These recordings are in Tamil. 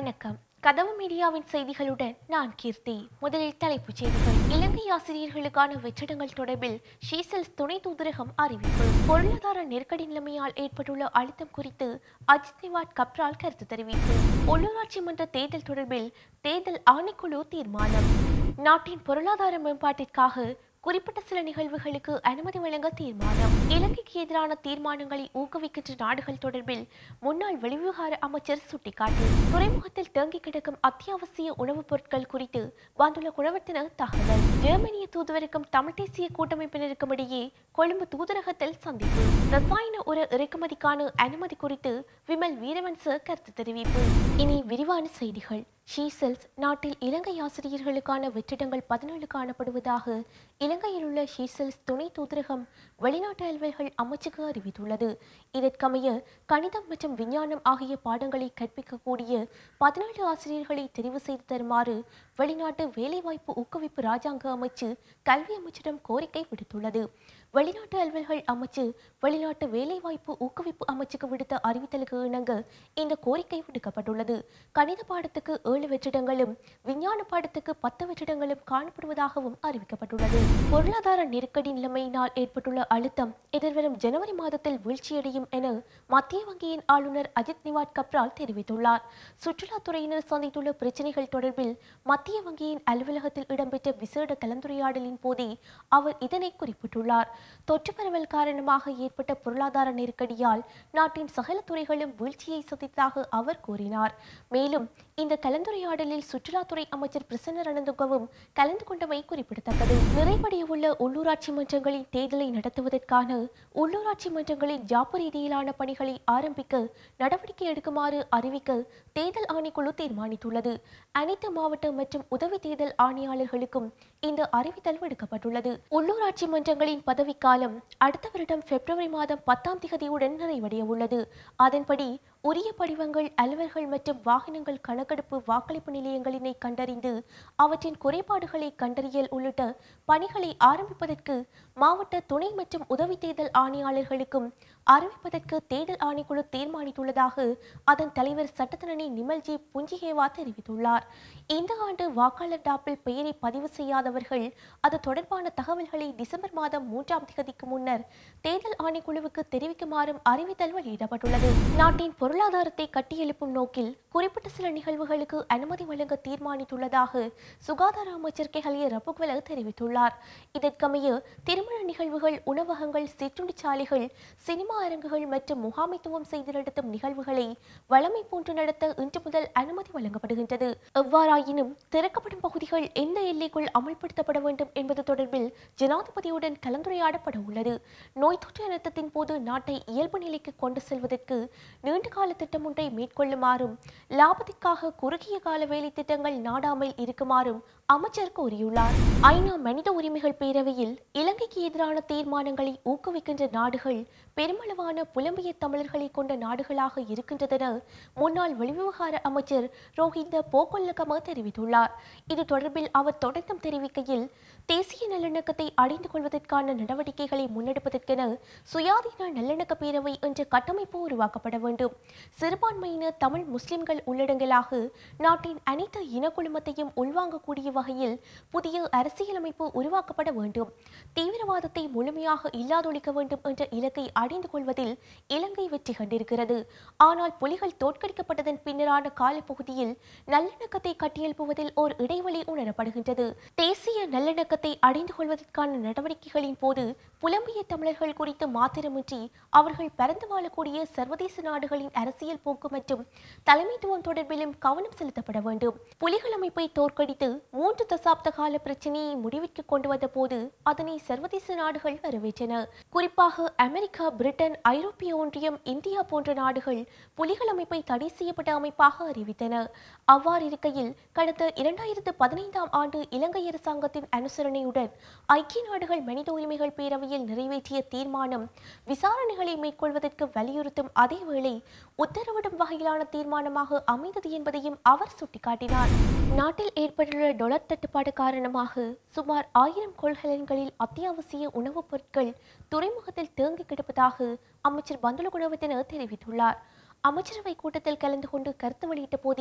வணக்கம். கதவு மீடியாவின் செய்திகளுடன் நான் கீர்த்தி. முதலில் தலைப்புச் செய்திகள். இலங்கை ஆசிரியர்களுக்கான வெற்றிடங்கள் தொடர்பில் ஷீசெல்ஸ் துணை தூதரகம் அறிவிப்பு. பொருளாதார நெருக்கடி நிலைமையால் ஏற்பட்டுள்ள அழுத்தம் குறித்து அஜித் நிவாட் கப்ரால் கருத்து தெரிவிப்பு. உள்ளூராட்சி மன்ற தேர்தல் தொடர்பில் தேர்தல் ஆணைக்குழு தீர்மானம். நாட்டின் பொருளாதார மேம்பாட்டிற்காக குறிப்பிட்ட சில நிகழ்வுகளுக்கு அனுமதி வழங்க தீர்மானம். இலங்கைக்கு எதிரான தீர்மானங்களை ஊக்குவிக்கின்ற நாடுகள் தொடர்பில் முன்னாள் வெளிவிவகார அமைச்சர் சுட்டிக்காட்டு. துறைமுகத்தில் தேங்கி கிடக்கும் அத்தியாவசிய உணவுப் பொருட்கள் குறித்து பந்துல குணவர்த்தன தகவல். ஜெர்மனிய தூதுவருக்கும் தமிழ் தேசிய கூட்டமைப்பினருக்கும் இடையே கொழும்பு தூதரகத்தில் சந்திப்பு. ரசாயன உர இறக்குமதிக்கான அனுமதி குறித்து விமல் வீரவன்ச கருத்து தெரிவிப்பு. இனி விரிவான செய்திகள். ஷீசெல்ஸ் நாட்டில் இலங்கை ஆசிரியர்களுக்கான வெற்றிடங்கள் 17 காணப்படுவதாக இலங்கையில் உள்ள ஷீசெல்ஸ் துணை தூதரகம் வெளிநாட்டு அலுவல்கள் அமைச்சுக்கு அறிவித்துள்ளது. இதற்கமைய கணிதம் மற்றும் விஞ்ஞானம் ஆகிய பாடங்களை கற்பிக்கக்கூடிய 17 ஆசிரியர்களை தெரிவு செய்து தருமாறு வெளிநாட்டு வேலைவாய்ப்பு ஊக்குவிப்பு ராஜாங்க அமைச்சு கல்வி அமைச்சிடம் கோரிக்கை விடுத்துள்ளது. வெளிநாட்டு அலுவல்கள் அமைச்சு வெளிநாட்டு வேலைவாய்ப்பு ஊக்குவிப்பு அமைச்சுக்கு விடுத்த அறிவித்தலுக்கு இணங்க இந்த கோரிக்கை விடுக்கப்பட்டுள்ளது. கணித பாடத்துக்கு 7 வெற்றிடங்களும் விஞ்ஞான பாடத்துக்கு 10 வெற்றிடங்களும் காணப்படுவதாகவும் அறிவிக்கப்பட்டுள்ளது. பொருளாதார நெருக்கடி நிலைமையினால் ஏற்பட்டுள்ள அழுத்தம் எதிர்வரும் ஜனவரி மாதத்தில் வீழ்ச்சியடையும் என மத்திய வங்கியின் ஆளுநர் அஜித் நிவாட் கப்ரால் தெரிவித்துள்ளார். சுற்றுலாத்துறையினர் சந்தித்துள்ள பிரச்சினைகள் தொடர்பில் மத்திய வங்கியின் அலுவலகத்தில் இடம்பெற்ற விசேட கலந்துரையாடலின் போதே அவர் இதனை குறிப்பிட்டுள்ளார். தொற்று பரவல் காரணமாக ஏற்பட்ட பொருளாதார நெருக்கடியால் நாட்டின் சகல துறைகளும் வீழ்ச்சியை சந்தித்ததாக அவர் கூறினார். மேலும் இந்த கலந்துரையாடலில் சுற்றுலாத்துறை அமைச்சர் பிரசன்ன ரணதுங்கவும் கலந்து கொண்டமை குறிப்பிடத்தக்கது. நிறைவடையவுள்ள உள்ளூராட்சி மன்றங்களின் தேர்தலை நடத்துவதற்கான உள்ளூராட்சி மன்றங்களின் ஜாப்பு ரீதியிலான பணிகளை ஆரம்பிக்க நடவடிக்கை எடுக்குமாறு அறிவிக்க தேர்தல் ஆணைக்குழு தீர்மானித்துள்ளது. அனைத்து மாவட்ட மற்றும் உதவி தேர்தல் ஆணையாளர்களுக்கும் இந்த அறிவித்தல் விடுக்கப்பட்டுள்ளது. உள்ளூராட்சி மன்றங்களின் பதவிக்காலம் அடுத்த வருடம் பிப்ரவரி மாதம் 10ஆம் தேதியுடன் நிறைவடைய உள்ளது. அதன்படி உரிய படிவங்கள், அலுவல்கள் மற்றும் வாகனங்கள் கணக்கெடுப்பு வாக்களிப்பு நிலையங்களினை கண்டறிந்து அவற்றின் குறைபாடுகளை கண்டறியல் உள்ளிட்ட பணிகளை ஆரம்பிப்பதற்கு மாவட்ட துணை மற்றும் உதவி தேர்தல் ஆணையாளர்களுக்கும் அறிவிப்பதற்கு தேர்தல் ஆணைக்குழு தீர்மானித்துள்ளதாக அதன் தலைவர் சட்டத்தரணி நிமல்ஜி புஞ்சிஹேவா தெரிவித்துள்ளார். இந்த ஆண்டு வாக்காளர் டாப்பில் பெயரை பதிவு செய்யாதவர்கள் அது தொடர்பான தகவல்களை டிசம்பர் மாதம் 3ஆம் தேதிக்கு முன்னர் தேர்தல் ஆணைக்குழுவுக்கு தெரிவிக்குமாறும் அறிவித்தல் வெளியிடப்பட்டுள்ளது. நாட்டின் பொருளாதாரத்தை கட்டியெழுப்பும் நோக்கில் குறிப்பிட்ட சில நிகழ்வுகளுக்கு அனுமதி வழங்க தீர்மானித்துள்ளதாக சுகாதார அமைச்சர் கெஹலிய ரப்புக்வெல தெரிவித்துள்ளார். இதற்கமைய திருமண நிகழ்வுகள், உணவகங்கள், சிற்றுண்டிச்சாலைகள், சினிமா அரங்குகள் மற்றும் முகாமைத்துவம் செய்து நடத்தும் நிகழ்வுகளை வழமை போன்று நடத்த இன்று முதல் அனுமதி வழங்கப்படுகின்றது. எவ்வாறாயினும் திறக்கப்படும் பகுதிகள் எந்த எல்லைக்குள் அமல்படுத்தப்பட வேண்டும் என்பது தொடர்பில் ஜனாதிபதியுடன் கலந்துரையாடப்பட உள்ளது. நோய் தொற்று அழுத்தத்தின் போது நாட்டை இயல்பு நிலைக்கு கொண்டு செல்வதற்கு நீண்டகால திட்டம் ஒன்றை மேற்கொள்ளுமாறும் லாபத்திற்காக குறுகிய கால வேலை திட்டங்கள் நாடாமல் இருக்குமாறும் அமைச்சர் கூறியுள்ளார். ஐநா மனித உரிமைகள் பேரவையில் இலங்கைக்கு எதிரான தீர்மானங்களை ஊக்குவிக்கின்ற நாடுகள் பெருமளவான புலம்பெயர் தமிழர்களை கொண்ட நாடுகளாக இருக்கின்றதென முன்னாள் வெளிவிவகார அமைச்சர் ரோஹிந்த போகொல்லகம தெரிவித்துள்ளார். இது தொடர்பில் அவர் தொடர்ந்தும் தெரிவிக்கையில், தேசிய நல்லிணக்கத்தை அடைந்து கொள்வதற்கான நடவடிக்கைகளை முன்னெடுப்பதற்கென சுயாதீன நல்லிணக்க பேரவை என்ற கட்டமைப்பு உருவாக்கப்பட வேண்டும். சிறுபான்மையினர் தமிழ் முஸ்லிம்கள் உள்ளடங்கலாக நாட்டின் அனைத்து இனக்குழுமத்தையும் உள்வாங்கக்கூடிய வகையில் புதிய அரசியலமைப்பு உருவாக்கப்பட வேண்டும். தீவிரவாதத்தை முழுமையாக இல்லாதொழிக்க வேண்டும் என்ற இலக்கை அடைந்து கொள்வதில் இலங்கை வெற்றி கண்டிருக்கிறது. ஆனால் புலிகள் தோற்கடிக்கப்பட்டதன் பின்னரான காலப்பகுதியில் நல்லிணக்கத்தை கட்டியெழுப்புவதில் ஓர் இடைவெளி உணரப்படுகின்றது. தேசிய நல்லிணக்கத்தை அடைந்து கொள்வதற்கான நடவடிக்கைகளின் போது புலம்பெயர் தமிழர்கள் குறித்து மாத்திரமின்றி அவர்கள் பரந்து வாழக்கூடிய சர்வதேச நாடுகளின் அரசியல் போக்கு மற்றும் தலைமைத்துவம் தொடர்பிலும் கவனம் செலுத்தப்பட வேண்டும். புலிகள் அமைப்பை தோற்கடித்து 3 தசாப்த கால பிரச்சினையை முடிவிற்கு கொண்டு வந்த போது அதனை சர்வதேச நாடுகள் வரவேற்றன. குறிப்பாக அமெரிக்கா, பிரிட்டன், ஐரோப்பிய ஒன்றியம், இந்தியா போன்ற நாடுகள் புலிகள் அமைப்பை தடை செய்யப்பட்ட அமைப்பாக அறிவித்தன. அவ்வாறு இருக்கையில் கடந்த 2015ஆம் ஆண்டு இலங்கை அரசாங்கத்தின் அனுசரணையுடன் ஐக்கிய நாடுகள் மனித உரிமைகள் பேரவையில் நிறைவேற்றிய தீர்மானம் விசாரணைகளை மேற்கொள்வதற்கு வலியுறுத்தும் அதேவேளை உத்தரவிடும் வகையிலான தீர்மானமாக அமைந்தது என்பதையும் அவர் சுட்டிக்காட்டினார். நாட்டில் ஏற்பட்டுள்ள டாலர் தட்டுப்பாடு காரணமாக சுமார் 1000 கொள்கலன்களில் அத்தியாவசிய உணவுப் பொருட்கள் துறைமுகத்தில் தேங்கி கிடப்பதாக அமைச்சர் பந்துல குணவர்தன தெரிவித்துள்ளார். அமைச்சரவை கூட்டத்தில் கலந்து கொண்டு கருத்து வெளியிட்ட போதே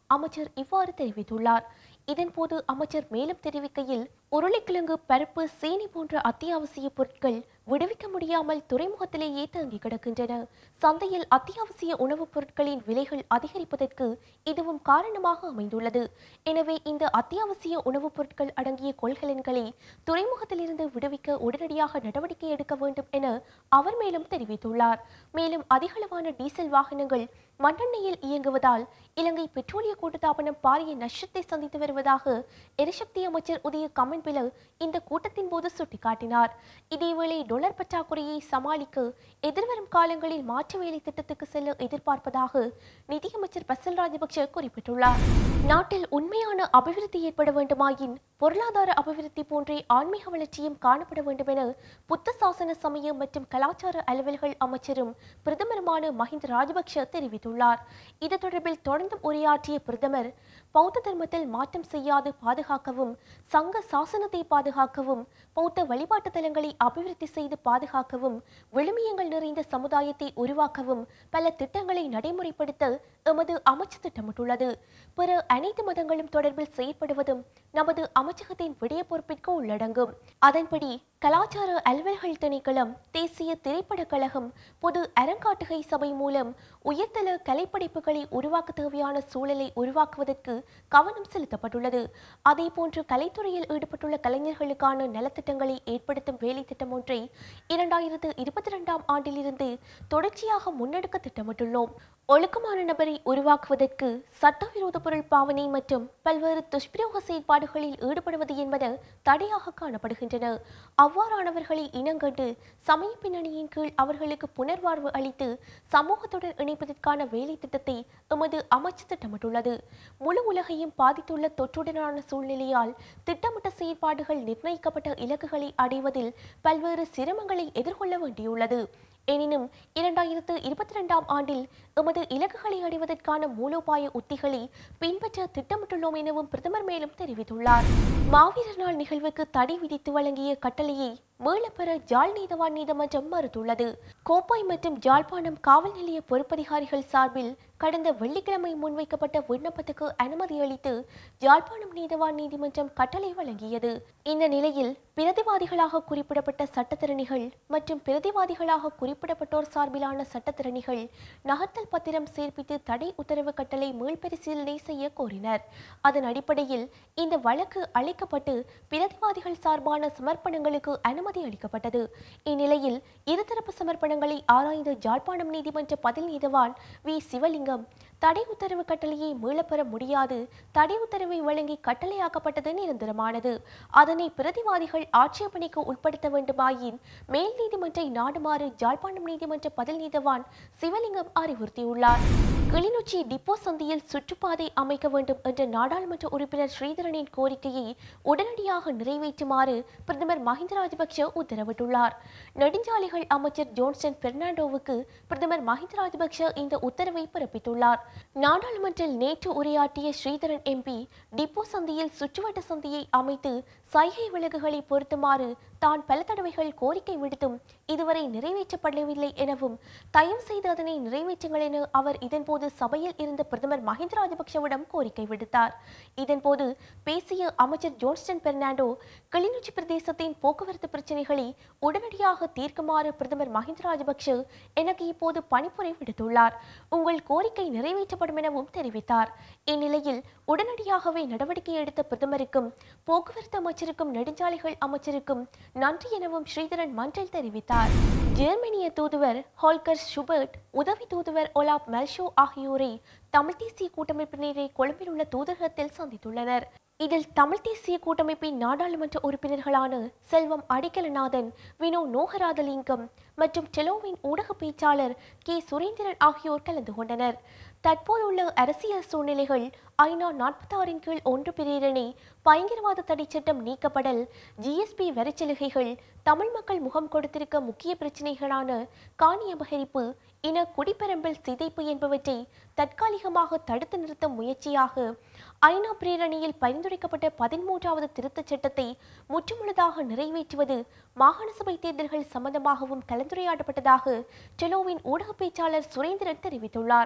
அமைச்சர் இவ்வாறு தெரிவித்துள்ளார். இதன்போது அமைச்சர் மேலும் தெரிவிக்கையில், உருளைக்கிழங்கு, பருப்பு, சீனி போன்ற அத்தியாவசிய பொருட்கள் விடுவிக்க முடியாமல் துறைமுகத்திலேயே தேங்கி கிடக்கின்றன. சந்தையில் அத்தியாவசிய உணவுப் பொருட்களின் விலைகள் அதிகரிப்பதற்கு இதுவும் காரணமாக அமைந்துள்ளது. எனவே இந்த அத்தியாவசிய உணவுப் பொருட்கள் அடங்கிய கொள்கலன்களை துறைமுகத்திலிருந்து விடுவிக்க உடனடியாக நடவடிக்கை எடுக்க வேண்டும் என அவர் மேலும் தெரிவித்துள்ளார். மேலும் அதிகளவான டீசல் வாகனங்கள் மண்ணெண்ணெயில் இயங்குவதால் இலங்கை பெட்ரோலிய கூட்டுத்தாபனம் பாரிய நஷ்டத்தை சந்தித்து வருவதாக எரிசக்தி அமைச்சர் உதய கமன்பில இந்த கூட்டத்தின் போது சுட்டிக்காட்டினார். இதேவேளை டொலர் பற்றாக்குறையை சமாளிக்க எதிர்வரும் காலங்களில் மாற்று வேலை திட்டத்துக்கு செல்ல எதிர்பார்ப்பதாக நிதியமைச்சர் பசில் ராஜபக்ஷ குறிப்பிட்டுள்ளார். நாட்டில் உண்மையான அபிவிருத்தி ஏற்பட வேண்டுமாயின் பொருளாதார அபிவிருத்தி போன்றே ஆன்மீக வளர்ச்சியும் காணப்பட வேண்டும் என புத்த சாசன சமய மற்றும் கலாச்சார அலுவல்கள் அமைச்சரும் பிரதமருமான மஹிந்த ராஜபக்ஷ தெரிவித்துள்ளார். இது தொடர்பில் தொடர்ந்தும் உரையாற்றிய பிரதமர், பௌத்த தர்மத்தில் மாற்றம் செய்யாது பாதுகாக்கவும், சங்க சாசனத்தை பாதுகாக்கவும், பௌத்த வழிபாட்டு தலங்களை அபிவிருத்தி செய்து பாதுகாக்கவும், விழுமியங்கள் நிறைந்த சமுதாயத்தை உருவாக்கவும் பல திட்டங்களை நடைமுறைப்படுத்த எமது அமைச்சு திட்டமிட்டுள்ளது. பிற அனைத்து மதங்களும் தொடர்பில் செயற்படுவதும் நமது அமைச்சகத்தின் விடய பொறுப்பிற்கு உள்ளடங்கும். அதன்படி கலாச்சார அலுவல்கள் திணைக்களம், தேசிய திரைப்படக் கழகம், பொது அறங்காட்டுகை சபை மூலம் உயர்தர கலைப்படைப்புகளை உருவாக்க தேவையான சூழலை உருவாக்குவதற்கு கவனம் செலுத்தப்பட்டுள்ளது. அதேபோன்று கலைத்துறையில் ஈடுபட்டுள்ள கலைஞர்களுக்கான நலத்திட்டங்களை ஏற்படுத்தும் வேலை திட்டம் ஒன்றை 2022ஆம் ஆண்டிலிருந்து தொடர்ச்சியாக முன்னெடுக்க திட்டமிட்டுள்ளோம். ஒழுக்கமான நபரை உருவாக்குவதற்கு சட்டவிரோத பொருள் பாவனை மற்றும் பல்வேறு துஷ்பிரயோக செயற்பாடுகளில் ஈடுபடுவது என்பன தடையாக காணப்படுகின்றன. அவ்வாறானவர்களை இனங்கண்டு சமய பின்னணியின் கீழ் அவர்களுக்கு புனர்வாழ்வு அளித்து சமூகத்துடன் இணைப்பதற்கான வேலை திட்டத்தை எமது அமைச்சு திட்டமிட்டுள்ளது. முழு உலகையும் பாதித்துள்ள தொற்றுடனான சூழ்நிலையால் திட்டமிட்ட செயற்பாடுகள் நிர்ணயிக்கப்பட்ட இலக்குகளை அடைவதில் பல்வேறு சிரமங்களை எதிர்கொள்ள வேண்டியுள்ளது. எனினும் 2022ஆம் ஆண்டில் எமது இலக்குகளை அடைவதற்கான மூலோபாய உத்திகளை பின்பற்ற திட்டமிட்டுள்ளோம் எனவும் பிரதமர் மேலும் தெரிவித்துள்ளார். மாவீரர் நாள் நிகழ்வுக்கு தடை விதித்து வழங்கிய கட்டளையை மீளப்பெற ஜாழ் நீதவான் நீதிமன்றம் மறுத்துள்ளது. கோப்பாய் மற்றும் ஜாழ்ப்பாணம் காவல் நிலைய பொறுப்பதிகாரிகள் சார்பில் கடந்த வெள்ளிக்கிழமை முன்வைக்கப்பட்ட விண்ணப்பத்துக்கு அனுமதி அளித்து ஜாழ்ப்பாணம் நீதவான் நீதிமன்றம் கட்டளை வழங்கியது. இந்த நிலையில் பிரதிவாதிகளாக குறிப்பிடப்பட்ட சட்டத்திறனிகள் மற்றும் பிரதிவாதிகளாக குறிப்பிடப்பட்டோர் சார்பிலான சட்டத்திறனிகள் நகர்த்தல் பத்திரம் சேர்ப்பித்து தடை உத்தரவு கட்டளை மீள்பரிசீலனை செய்ய கோரினர். அதன் அடிப்படையில் இந்த வழக்கு அழைக்கப்பட்டு பிரதிவாதிகள் சார்பான சமர்ப்பணங்களுக்கு அனுமதி அளிக்கப்பட்டது. இந்நிலையில் இருதரப்பு சமர்ப்பணங்களை ஆராய்ந்த ஜாழ்ப்பாணம் நீதிமன்ற பதில் நீதவான் வி சிவலிங்கம், தடை உத்தரவு கட்டளையை மீளப்பெற முடியாது, தடை உத்தரவை வழங்கி கட்டளையாக்கப்பட்டது நிரந்தரமானது, அதனை பிரதிவாதிகள் ஆட்சேபனைக்கு உட்படுத்த வேண்டுமாயின் மேல் நீதிமன்றை நாடுமாறு ஜாழ்ப்பாணம் நீதிமன்ற பதில் நீதவான் சிவலிங்கம் அறிவுறுத்தியுள்ளார். கிளிநொச்சி டிப்போ சந்தியில் சுற்றுப்பாதை அமைக்க வேண்டும் என்ற நாடாளுமன்ற உறுப்பினர் ஸ்ரீதரனின் கோரிக்கையை உடனடியாக நிறைவேற்றுமாறு பிரதமர் மஹிந்த ராஜபக்ஷ உத்தரவிட்டுள்ளார். நெடுஞ்சாலைகள் அமைச்சர் ஜோன்சன் பெர்னாண்டோவுக்கு பிரதமர் மஹிந்த ராஜபக்ஷ இந்த உத்தரவை பிறப்பித்துள்ளார். நாடாளுமன்றில் நேற்று உரையாற்றிய ஸ்ரீதரன் எம்பி, டிப்போ சந்தியில் சுற்றுவட்ட சந்தியை அமைத்து சைகை விலங்குகளை பொருத்துமாறு தான் பல தடவைகள் கோரிக்கை விடுத்தும் இதுவரை நிறைவேற்றப்படவில்லை எனவும், தயவு செய்து அதனை நிறைவேற்றுங்கள் என அவர் இதன்போது சபையில் இருந்த பிரதமர் மஹிந்த ராஜபக்ஷவிடம் கோரிக்கை விடுத்தார். இதன்போது பேசிய அமைச்சர் ஜோன்ஸ்டன் பெர்னாண்டோ, கிளிநொச்சி பிரதேசத்தின் போக்குவரத்து பிரச்சினைகளை உடனடியாக தீர்க்குமாறு பிரதமர் மஹிந்த ராஜபக்ஷ எனக்கு இப்போது பணிப்புரை விடுத்துள்ளார். உங்கள் கோரிக்கை நிறைவேற்றப்படும் எனவும் தெரிவித்தார். இந்நிலையில் உடனடியாகவே நடவடிக்கை எடுத்த பிரதமருக்கும் போக்குவரத்து அமைச்சருக்கும் நெடுஞ்சாலைகள் அமைச்சருக்கும் நன்றி எனவும் ஸ்ரீதரன் மன்றில் தெரிவித்தார். ஜெர்மனிய தூதுவர் ஹால்கர் ஷுபர்ட், உதவி தூதுவர் ஒலாப் மெல்ஷோ ஆகியோரை தமிழ் தேசிய கூட்டமைப்பினரை கொழும்பில் உள்ள தூதரகத்தில் சந்தித்துள்ளனர். இதில் தமிழ் தேசிய கூட்டமைப்பின் நாடாளுமன்ற உறுப்பினர்களான செல்வம் அடிக்கலநாதன், வினோ நோகராதலிங்கம் மற்றும் டெலோவின் ஊடக பேச்சாளர் கே சுரேந்திரன் ஆகியோர் கலந்து கொண்டனர். தற்போதுள்ள அரசியல் சூழ்நிலைகள், ஐநா 46 கீழ் 1 பிரேரணை, பயங்கரவாத தடை சட்டம் நீக்கப்படல், ஜிஎஸ்பி வரிச்சலுகைகள், தமிழ் மக்கள் முகம் கொடுத்திருக்க முக்கிய பிரச்சினைகளான காணி அபகரிப்பு, இன குடிப்பெரம்பல் சிதைப்பு என்பவற்றை தற்காலிகமாக தடுத்து நிறுத்தும் முயற்சியாக ஐநா பிரேரணையில் பரிந்துரைக்கப்பட்ட 13வது திருத்தச் சட்டத்தை முற்றுமுழுதாக நிறைவேற்றுவது, மாகாண சபை தேர்தல்கள் சம்பந்தமாகவும் கலந்துரையாடப்பட்டதாக டெலோவின் ஊடக பேச்சாளர் சுரேந்திரன் தெரிவித்துள்ளார்.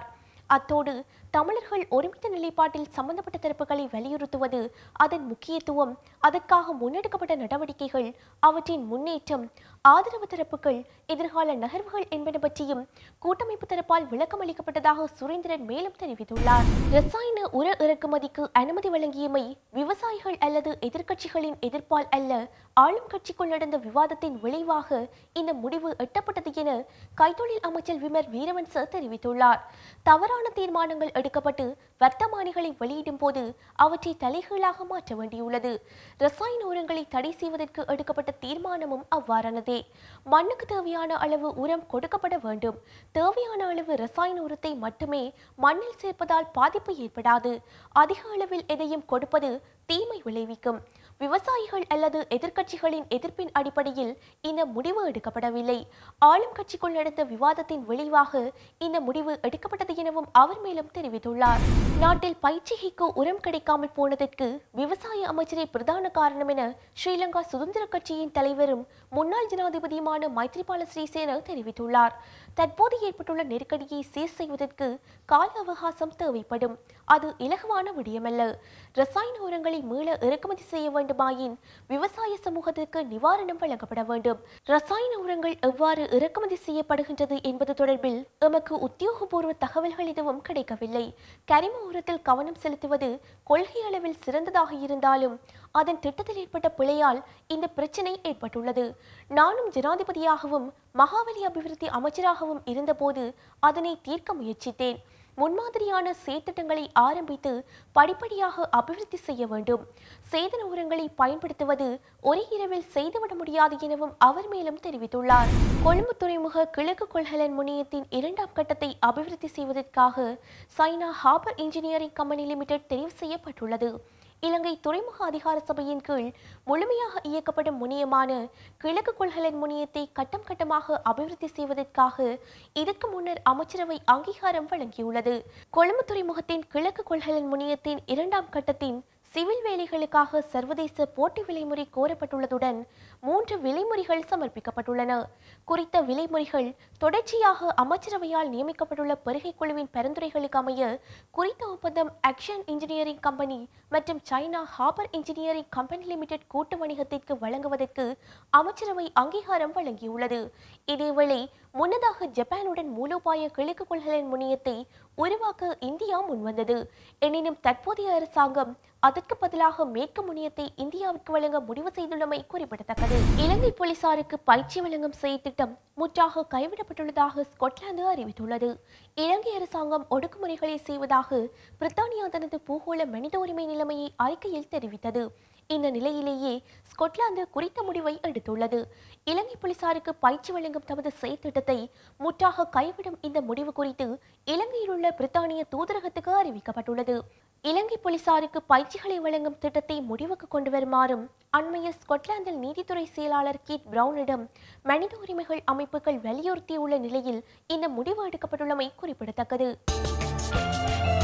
அத்தோடு தமிழர்கள் ஒருமித்த நிலைப்பாட்டில் சம்பந்தப்பட்ட தரப்புகளை வலியுறுத்துவது, அதன் முக்கியத்துவம், அதற்காக முன்னெடுக்கப்பட்ட நடவடிக்கைகள், அவற்றின் முன்னேற்றம், ஆதரவு தரப்புகள், எதிர்கால நகர்வுகள் என்பன பற்றியும் கூட்டமைப்பு தரப்பால் விளக்கம் அளிக்கப்பட்டதாக சுரேந்திரன் மேலும் தெரிவித்துள்ளார். ரசாயன உர இறக்குமதிக்கு அனுமதி வழங்கியமை விவசாயிகள் அல்லது எதிர்க்கட்சிகளின் எதிர்ப்பால் அல்ல, ஆளும் கட்சிக்குள் நடந்த விவாதத்தின் விளைவாக இந்த முடிவு எட்டப்பட்டது என கைத்தொழில் அமைச்சர் விமல் வீரவன்ச தெரிவித்துள்ளார். தவறான தீர்மானங்கள் எடுக்கப்பட்டு வர்த்தமானிகளை வெளியிடும் போது அவற்றை தலைகீழாக மாற்ற வேண்டியுள்ளது. ரசாயன உரங்களை தடை செய்வதற்கு எடுக்கப்பட்ட தீர்மானமும் அவ்வாறானதே. மண்ணுக்கு தேவையான அளவு உரம் கொடுக்கப்பட வேண்டும். தேவையான அளவு ரசாயன உரத்தை மட்டுமே மண்ணில் சேர்ப்பதால் பாதிப்பு ஏற்படாது. அதிக அளவில் எதையும் கொடுப்பது தீமை விளைவிக்கும். விவசாயிகள் அல்லது எதிர்க்கட்சிகளின் எதிர்ப்பின் அடிப்படையில் இந்த முடிவு எடுக்கப்படவில்லை. ஆளும் கட்சிக்குள் நடந்த விவாதத்தின் விளைவாக இந்த முடிவு எடுக்கப்பட்டது எனவும் அவர் மேலும் தெரிவித்துள்ளார். நாட்டில் பயிற்சிகைக்கு உரம் கிடைக்காமல் போனதற்கு விவசாய அமைச்சரே பிரதான காரணம் என ஸ்ரீலங்கா சுதந்திர கட்சியின் தலைவரும் முன்னாள் ஜனாதிபதியுமான மைத்ரிபால சிறிசேன தெரிவித்துள்ளார். தற்போது ஏற்பட்டுள்ள நெருக்கடியை சீர் செய்வதற்கு கால அவகாசம் தேவைப்படும். அது இலகுவான விடயமல்ல. ரசாயன உரங்களை மீள இறக்குமதி செய்ய வேண்டுமாயின் விவசாய சமூகத்திற்கு நிவாரணம் வழங்கப்பட வேண்டும். ரசாயன உரங்கள் எவ்வாறு இறக்குமதி செய்யப்படுகின்றது என்பது தொடர்பில் எமக்கு உத்தியோகபூர்வ தகவல்கள் எதுவும் கிடைக்கவில்லை. கரிம உரத்தில் கவனம் செலுத்துவது கொள்கை அளவில் சிறந்ததாக இருந்தாலும் அதன் திட்டத்தில் ஏற்பட்ட பிழையால் இந்த பிரச்சினை ஏற்பட்டுள்ளது. நானும் ஜனாதிபதியாகவும் மகாவலி அபிவிருத்தி அமைச்சராகவும் இருந்தபோது அதனை தீர்க்க முயற்சித்தேன். முன்மாதிரியான செயற்திட்டங்களை ஆரம்பித்து படிப்படியாக அபிவிருத்தி செய்ய வேண்டும். சேதன உரங்களை பயன்படுத்துவது ஒரே இரவில் செய்துவிட முடியாது எனவும் அவர் மேலும் தெரிவித்துள்ளார். கொழும்பு துறைமுக கிழக்கு கொள்கலன் முனையத்தின் 2ஆம் கட்டத்தை அபிவிருத்தி செய்வதற்காக China harbour engineering company limited தெரிவு செய்யப்பட்டுள்ளது. இலங்கை துறைமுக அதிகார சபையின் கீழ் முழுமையாக இயக்கப்படும் முனையமான கிழக்கு கொள்கலன் முனையத்தை கட்டம் கட்டமாக அபிவிருத்தி செய்வதற்காக இதற்கு முன்னர் அமைச்சரவை அங்கீகாரம் வழங்கியுள்ளது. கொழும்பு துறைமுகத்தின் கிழக்கு கொள்கலன் முனையத்தின் 2ஆம் கட்டத்தின் சிவில் வேலைகளுக்காக சர்வதேச போட்டி விலைமுறை கோரப்பட்டுள்ளதுடன் 3 விலைமுறைகள் சமர்ப்பிக்கப்பட்டுள்ளன. குறித்த விலைமுறைகள் தொடர்ச்சியாக அமைச்சரவையால் நியமிக்கப்பட்டுள்ள பெருகை குழுவின் பரிந்துரைகளுக்கு அமைய குறித்த ஒப்பந்தம் ஆக்ஷன் இன்ஜினியரிங் கம்பெனி மற்றும் China harbour engineering company limited கூட்டு வணிகத்திற்கு வழங்குவதற்கு அமைச்சரவை அங்கீகாரம் வழங்கியுள்ளது. இதேவேளை முன்னதாக ஜப்பானுடன் மூலோபாய கிழக்கு கொள்கலன் முனையத்தை உருவாக்க இந்தியா முன்வந்தது. எனினும் தற்போதைய அரசாங்கம் அதற்கு பதிலாக மேற்கு முனையத்தை இந்தியாவிற்கு வழங்க முடிவு செய்துள்ளமை குறிப்பிடத்தக்கது. இலங்கை போலீசாருக்கு பயிற்சி வழங்கும் செயற்திட்டம் முற்றாக கைவிடப்பட்டுள்ளதாக ஸ்கொட்லாந்து அறிவித்துள்ளது. இலங்கை அரசாங்கம் ஒடுக்குமுறைகளை செய்வதாக பிரித்தானியா தனது பூகோள மனித உரிமை நிலைமையை அறிக்கையில் தெரிவித்தது. இந்த நிலையிலேயே ஸ்கொட்லாந்து குறித்த முடிவை எடுத்துள்ளது. இலங்கை போலீசாருக்கு பயிற்சி வழங்கும் தமது செயற்திட்டத்தை முற்றாக கைவிடும் இந்த முடிவு குறித்து இலங்கையில் உள்ள பிரித்தானிய தூதரகத்துக்கு அறிவிக்கப்பட்டுள்ளது. இலங்கை போலீசாருக்கு பயிற்சிகளை வழங்கும் திட்டத்தை முடிவுக்கு கொண்டு வருமாறும் அண்மையில் ஸ்கொட்லாந்தில் நீதித்துறை செயலாளர் கீத் பிரவுனிடம் மனித உரிமைகள் அமைப்புகள் வலியுறுத்தியுள்ள நிலையில் இந்த முடிவு எடுக்கப்பட்டுள்ளமை குறிப்பிடத்தக்கது.